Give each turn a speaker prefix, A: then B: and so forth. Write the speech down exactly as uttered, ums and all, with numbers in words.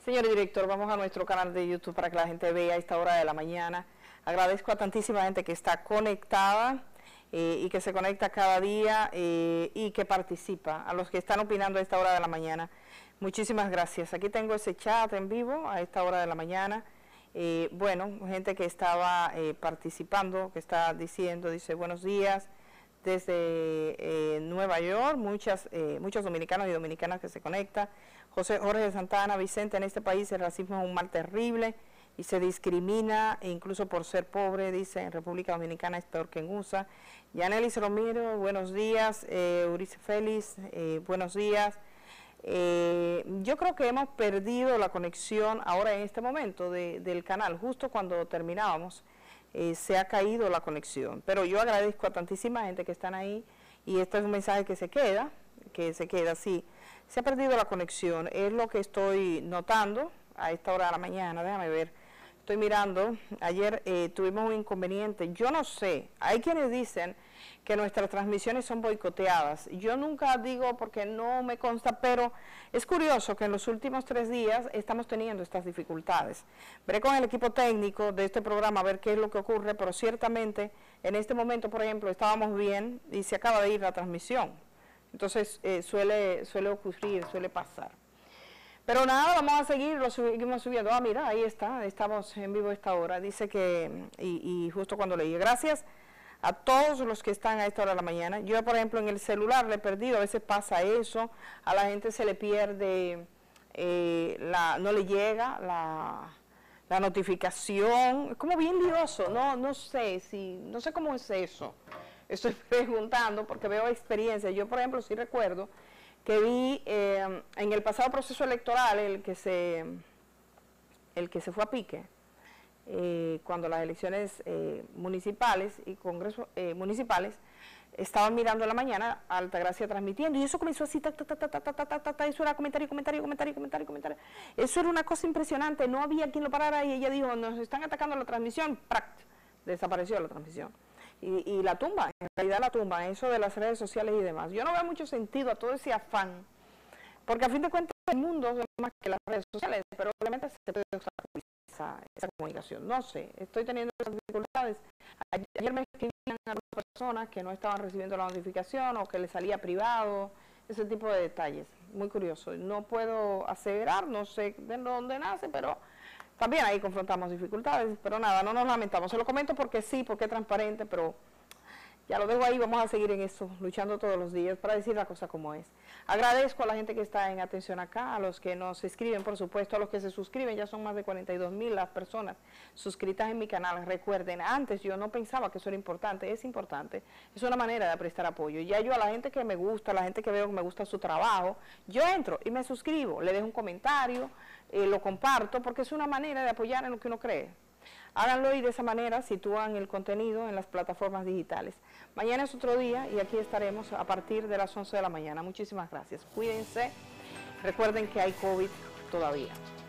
A: Señor director, vamos a nuestro canal de YouTube para que la gente vea a esta hora de la mañana. Agradezco a tantísima gente que está conectada eh, y que se conecta cada día eh, y que participa, a los que están opinando a esta hora de la mañana. Muchísimas gracias. Aquí tengo ese chat en vivo a esta hora de la mañana. Eh, bueno, gente que estaba eh, participando, que está diciendo, dice buenos días desde eh, Nueva York, muchas, eh, muchos dominicanos y dominicanas que se conectan. José Jorge Santana, Vicente, en este país el racismo es un mal terrible y se discrimina, e incluso por ser pobre, dice, en República Dominicana es peor que en U S A. Yanelis Romero, buenos días. eh, Urice Félix, eh, buenos días. Eh, yo creo que hemos perdido la conexión ahora en este momento de, del canal, justo cuando terminábamos, eh, se ha caído la conexión, pero yo agradezco a tantísima gente que están ahí y este es un mensaje que se queda, que se queda así. Se ha perdido la conexión, es lo que estoy notando a esta hora de la mañana, déjame ver, estoy mirando, ayer eh, tuvimos un inconveniente, yo no sé, hay quienes dicen que nuestras transmisiones son boicoteadas, yo nunca digo porque no me consta, pero es curioso que en los últimos tres días estamos teniendo estas dificultades. Veré con el equipo técnico de este programa a ver qué es lo que ocurre, pero ciertamente en este momento, por ejemplo, estábamos bien y se acaba de ir la transmisión. Entonces eh, suele, suele ocurrir, suele pasar. Pero nada, vamos a seguir, lo seguimos subiendo. Ah, mira, ahí está, estamos en vivo a esta hora. Dice que, y, y justo cuando leí, gracias a todos los que están a esta hora de la mañana. Yo, por ejemplo, en el celular le he perdido, a veces pasa eso, a la gente se le pierde, eh, la, no le llega la, la notificación. Es como bien lioso, no, no sé, si, no sé cómo es eso. Estoy preguntando porque veo experiencias. Yo, por ejemplo, sí recuerdo que vi eh, en el pasado proceso electoral, el que se, el que se fue a pique, eh, cuando las elecciones eh, municipales y congresos eh, municipales, estaban mirando en la mañana a Altagracia transmitiendo, y eso comenzó así, ta, ta, ta, ta, ta, ta, ta, ta, ta, eso era comentario, comentario, comentario, comentario, comentario. Eso era una cosa impresionante, no había quien lo parara, y ella dijo, nos están atacando la transmisión, ¡prac! Desapareció la transmisión. Y, y la tumba, en realidad la tumba, eso de las redes sociales y demás. Yo no veo mucho sentido a todo ese afán, porque a fin de cuentas el mundo es más que las redes sociales, pero obviamente se puede usar esa, esa comunicación. No sé, estoy teniendo esas dificultades. Ayer me escribían algunas personas que no estaban recibiendo la notificación o que les salía privado, ese tipo de detalles. Muy curioso. No puedo aseverar, no sé de dónde nace, pero también ahí confrontamos dificultades, pero nada, no nos lamentamos. Se lo comento porque sí, porque es transparente, pero ya lo dejo ahí, vamos a seguir en eso, luchando todos los días para decir la cosa como es. Agradezco a la gente que está en atención acá, a los que nos escriben, por supuesto, a los que se suscriben, ya son más de cuarenta y dos mil las personas suscritas en mi canal. Recuerden, antes yo no pensaba que eso era importante, es importante, es una manera de prestar apoyo. Ya yo a la gente que me gusta, a la gente que veo que me gusta su trabajo, yo entro y me suscribo, le dejo un comentario, eh, lo comparto, porque es una manera de apoyar en lo que uno cree. Háganlo y de esa manera sitúan el contenido en las plataformas digitales. Mañana es otro día y aquí estaremos a partir de las once de la mañana. Muchísimas gracias. Cuídense. Recuerden que hay COVID todavía.